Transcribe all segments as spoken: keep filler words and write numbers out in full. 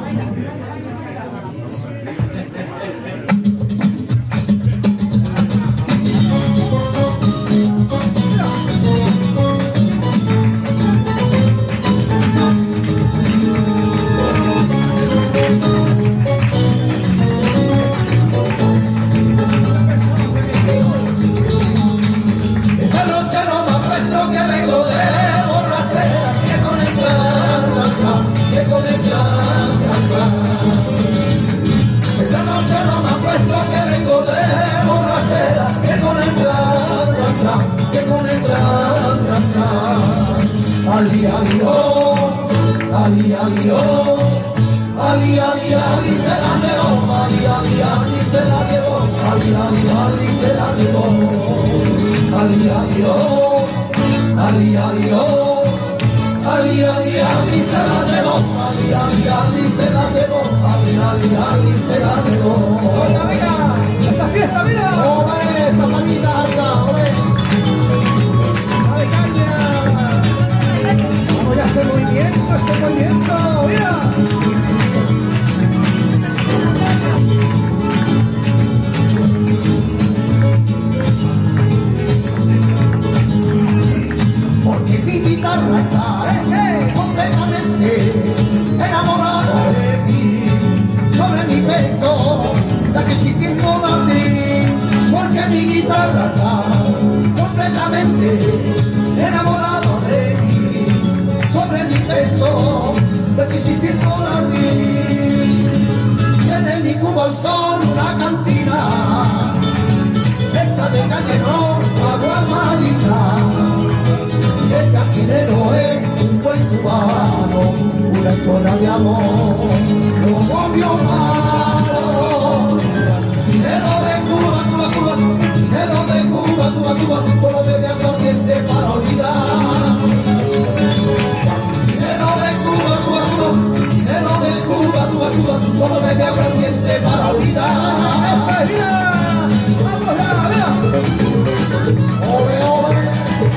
Ali, ali, oh, ali, ali, oh, ali, ali, ali, se la llevó, ali, ali, ali, se la llevó, ali, ali, ali, se la llevó, ali, ali, oh, ali, ali, oh, ali, ali, ali, se la llevó, ali, ali, ali, se la llevó, ali, ali, ali, se la llevó. Oiga, mira, esa fiesta, mira, ole, esa manita alta, ole. ¡Ay, caña! Vamos ya, ese movimiento, ese movimiento, mira. Porque mi guitarra está eh, eh, completamente enamorada de ti, sobre mi pecho, la que sí tengo a mí. Porque mi guitarra está completamente enamorado de ti, sobre mi pecho, la que sí tengo a mí. Tiene mi cubo al sol una cantina hecha de cañerón, agua marina. El cantinero es un buen cubano, una historia de amor, como mi hermano. Cantinero de Cuba, Cuba, Cuba, cantinero de Cuba, Cuba, Cuba, solo bebe aguardiente para olvidar. Cantinero de Cuba, Cuba, Cuba, cantinero de Cuba, Cuba, Cuba, solo bebe aguardiente para olvidar. ¡Esa es vida! ¡Vamos ya, mira! ¡Ole, ole!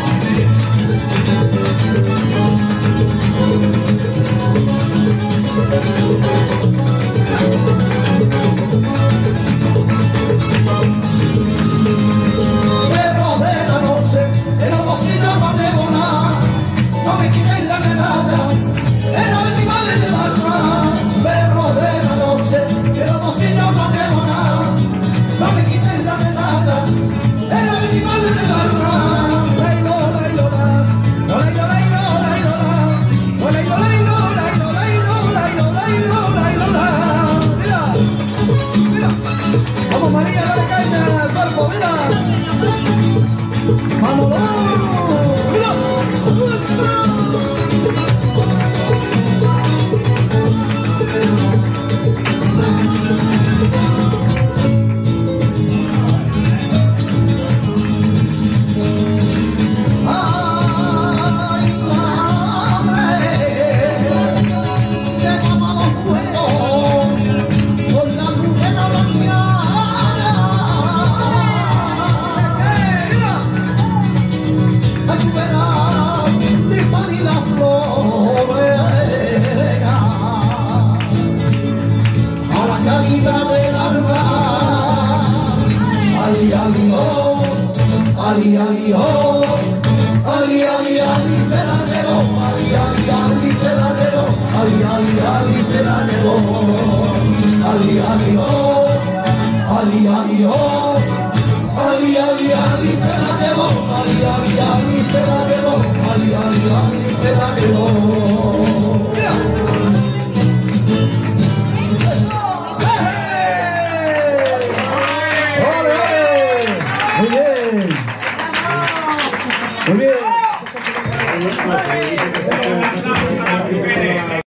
Pero de la noche, en la bocina no tengo nada, no me quitéis la medalla, era de mi madre del alma. Pero de la noche, en la bocina no tengo nada, no me quitéis la medalla, era de mi madre del alma. Vamos María, dale caña al cuerpo, mira. Vámonos, mira. Ali, ali, oh, ali, ali, ali, se la llevó, ali, ali, ali, se la llevó, ali, ali, ali, se la llevó, ali, ali, oh, ali, ali, oh, ali, ali, ali, se la llevó, ali, ali, ali, se la llevó, ali, ali, ali, se la llevó.